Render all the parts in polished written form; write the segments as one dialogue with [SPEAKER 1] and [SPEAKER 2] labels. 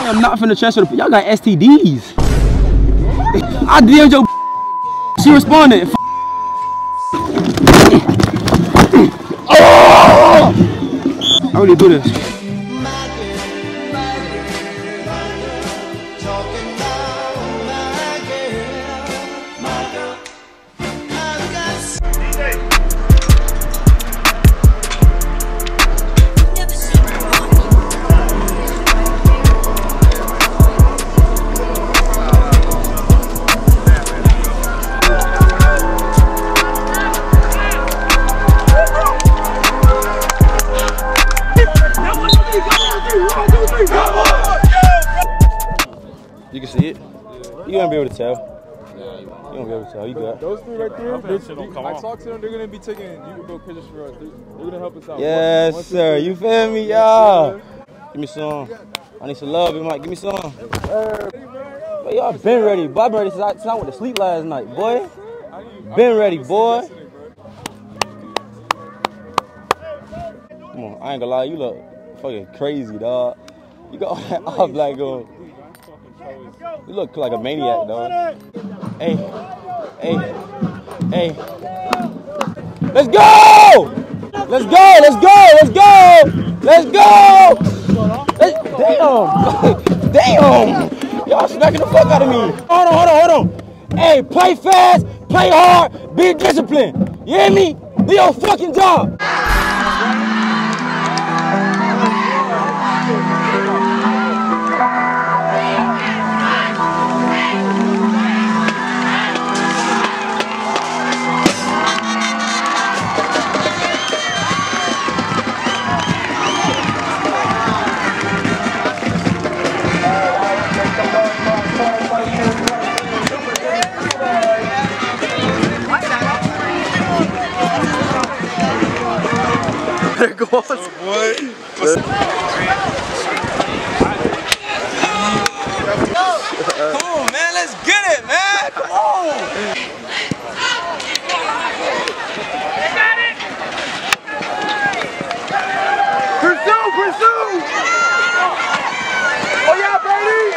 [SPEAKER 1] I am not finna transfer the. Y'all got STDs. I DM'd your. She responded. Oh! I really do this.
[SPEAKER 2] You can see it. You gonna be able to tell. You gonna be able to tell. You got
[SPEAKER 3] those three right there. I talked to them. They're gonna be taking. You can go pictures for us. They're gonna help us out.
[SPEAKER 2] Yes, sir. You feel me, y'all? Give me some. I need some love, Mike. Give me some. But y'all been ready. Boy, I've been ready since I went to sleep last night, boy. Been ready, boy. Come on, I ain't gonna lie. You look fucking crazy, dog. You got all black on. You look like a maniac, dog. Hey, hey, hey. Let's go! Let's go! Let's go! Let's go! Let's go! Damn! Damn! Y'all smacking the fuck out of me. Hold on, hold on, hold on. Hey, play fast, play hard, be disciplined. You hear me? Do your fucking job. Go on, boy. Come on, man. Let's get it, man. Come on. Pursue, pursue. Oh yeah, baby.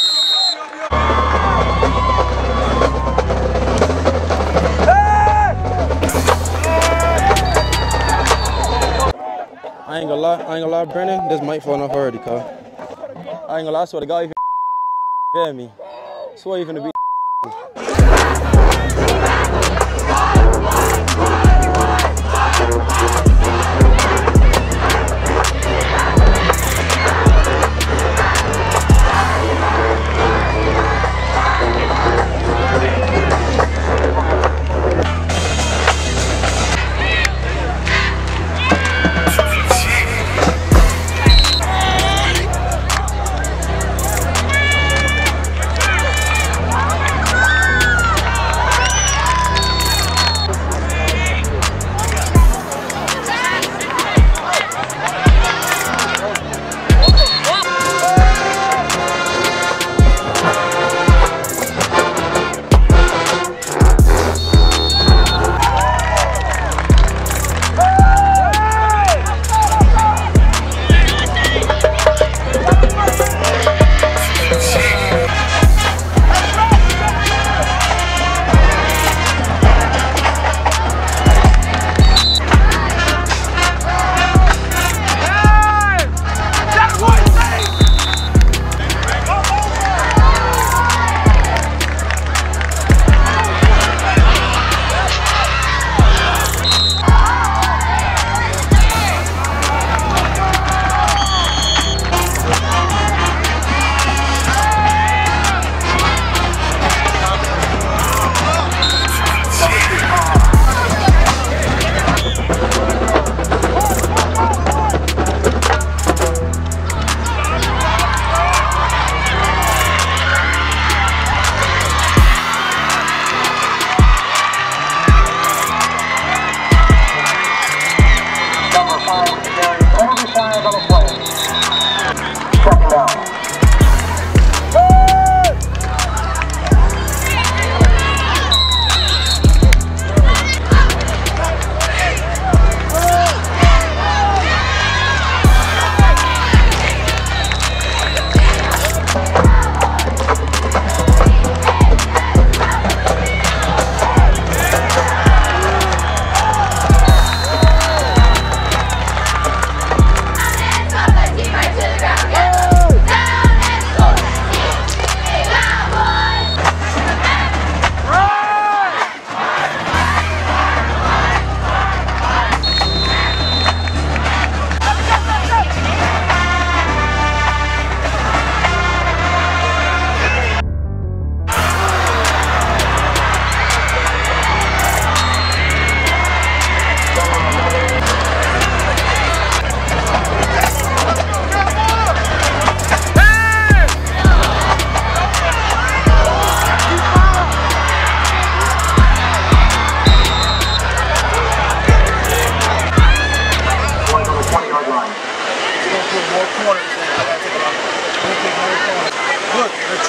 [SPEAKER 2] I ain't gonna lie, Brennan, this might fall off already, cuz. I ain't gonna lie, I swear to God, you feel me. I swear you finna be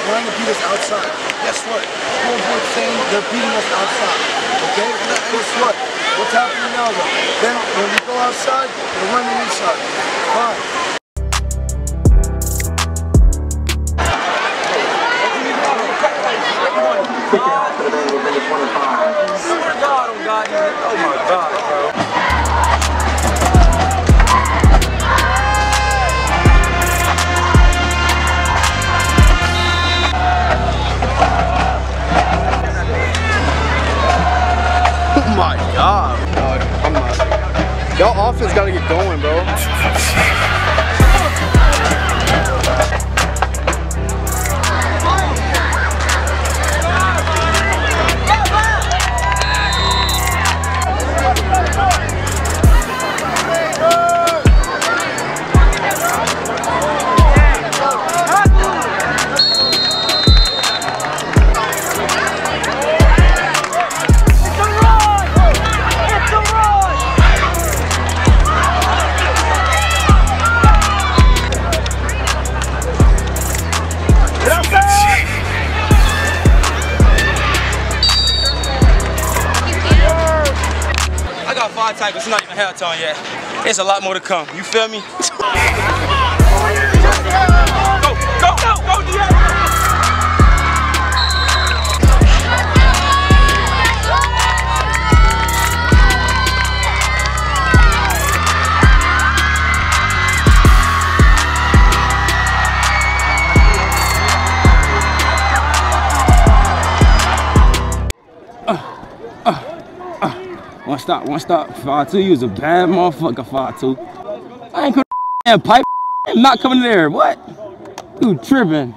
[SPEAKER 4] trying to beat us outside. Guess what? Scoreboard's saying they're beating us outside. Okay? Guess what? What's happening now though? Then when we go outside, they're running inside. Fine.
[SPEAKER 2] Oh my God, bro. Oh my God. I'm not. Y'all offense gotta get going, bro. Tackles, it's not even halftime yet. It's a lot more to come. You feel me? Go, go, go, go, Diego!
[SPEAKER 1] One stop. 5-2, you was a bad motherfucker, 5-2. I ain't coming pipe. I'm not coming there. What? You tripping.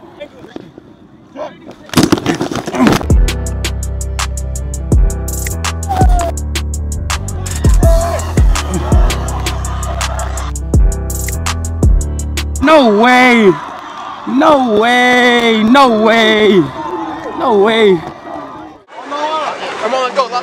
[SPEAKER 1] No way. No way. No way. No way.
[SPEAKER 2] Come on, go.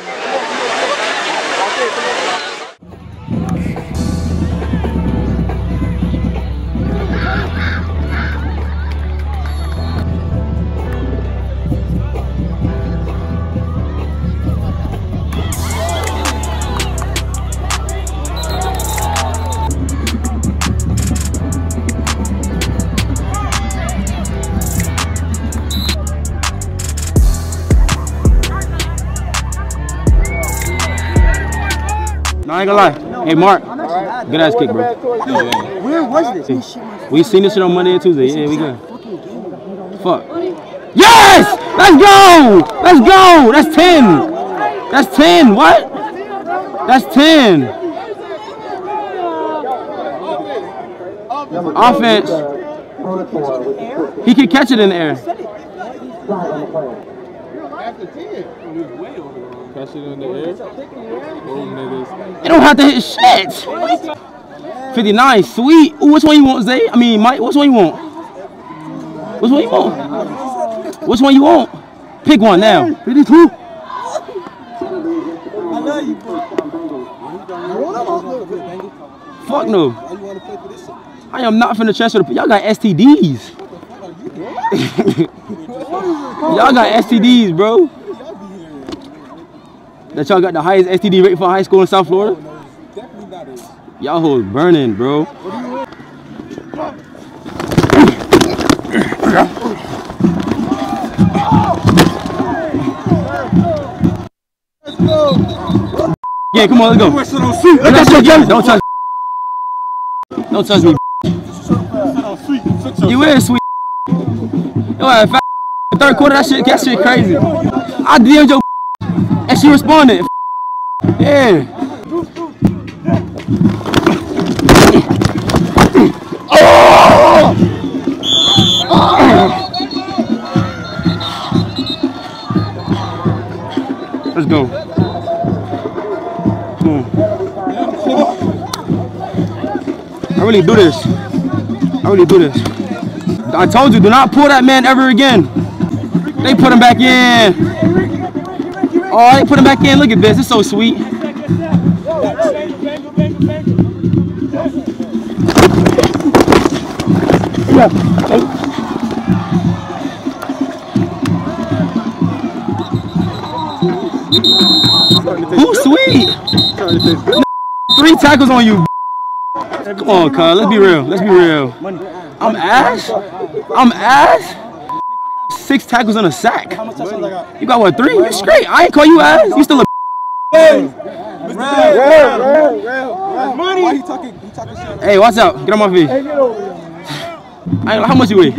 [SPEAKER 1] No, I ain't gonna lie. Hey, Mark. Good ass kick, bro.
[SPEAKER 4] Where was this?
[SPEAKER 1] We seen this shit on Monday and Tuesday. Yeah, we good. Fuck. Yes! Let's go! Let's go! That's 10. That's 10. What? That's 10. Offense. He can catch it in the air.
[SPEAKER 3] Catch it in the air.
[SPEAKER 1] They don't have to hit shit. 59, sweet. Ooh, which one you want, Zay? I mean, Mike, which one you want? Which one you want? Which one you want? Pick one now. 52.
[SPEAKER 4] I love you, bro.
[SPEAKER 1] Fuck no. I am not finna transfer the. Y'all got STDs. Y'all got STDs, bro. That y'all got the highest STD rate for high school in South Florida? Y'all hoes burning, bro. Yeah, come on, let's go. Don't touch. Don't touch me. You is sweet. Yo, third quarter, that shit crazy. I DM'd your and she responded. Yeah. Oh! Let's go. I really do this. I really do this. I told you, do not pull that man ever again. They put him back in. Oh, they put him back in. Look at this. It's so sweet. Who's sweet? 3 tackles on you. Come on, cuz. Let's be real. Let's be real. I'm ass? I'm ass? 6 tackles and a sack. You got what, 3? You straight. I ain't call you ass. You still a
[SPEAKER 3] Money. He talking shit.
[SPEAKER 1] Hey, watch out. Get on my feet. How much you weigh?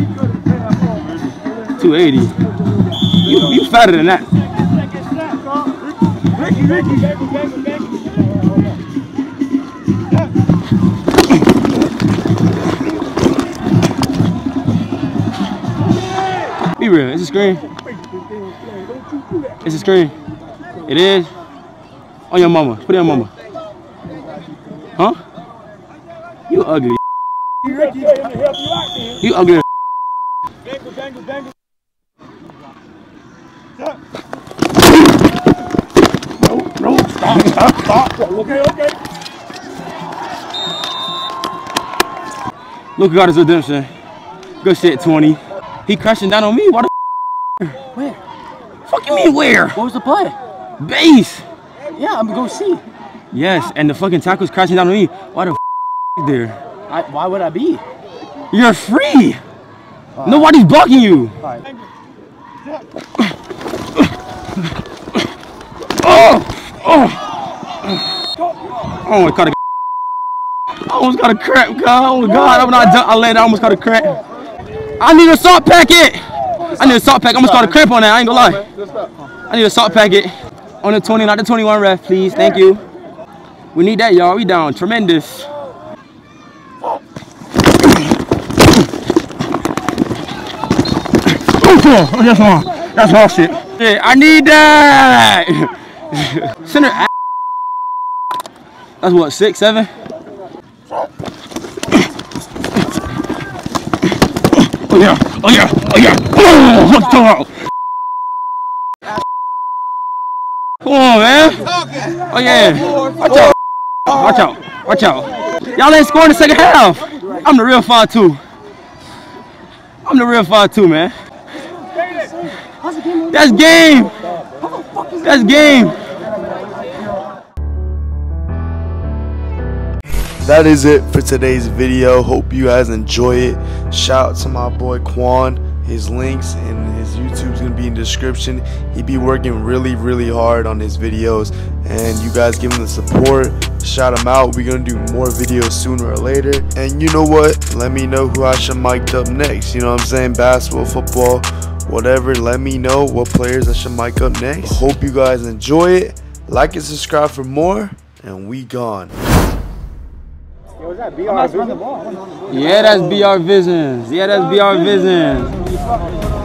[SPEAKER 1] 280. You fatter than that. Be real. It's a screen. It's a screen. It is. On your mama. Put it on mama. Huh? You ugly. You ugly. No, stop. Okay. Luka got his redemption. Good shit, 20. He crashing down on me. Why the
[SPEAKER 5] Where?
[SPEAKER 1] fuck you mean where?
[SPEAKER 5] What was the play?
[SPEAKER 1] Base.
[SPEAKER 5] Yeah, I'm gonna go see.
[SPEAKER 1] Yes, and the fucking tackle's crashing down on me. Why the there?
[SPEAKER 5] Why would I be?
[SPEAKER 1] You're free. Nobody's blocking you.
[SPEAKER 5] Alright.
[SPEAKER 1] I almost got a cramp, God. Oh my God, I'm not done. I landed. I almost got a cramp. I need a salt packet. I need a salt pack. I almost got a cramp on that. I ain't gonna lie. I need a salt packet on the 20, not the 21 ref, please. Thank you. We need that, y'all. We down. Tremendous. Oh, that's all shit. Yeah, I need that. Center. That's what, 6, 7? Oh yeah. Oh, what's going on? Come on, man. Oh yeah. Watch out. Y'all ain't scoring the second half. I'm the real 5-2. Man. That's game.
[SPEAKER 4] That is it for today's video. Hope you guys enjoy it. Shout out to my boy Quan. His links and his YouTube's gonna be in the description. He be working really hard on his videos, and you guys give him the support. Shout him out. We're gonna do more videos sooner or later. And you know what? Let me know who I should mic up next. You know what I'm saying? Basketball, football, whatever. Let me know what players I should mic up next. Hope you guys enjoy it. Like and subscribe for more, and we gone.
[SPEAKER 3] Yo, is that BR Vision?
[SPEAKER 1] Yeah, that's BR Visions.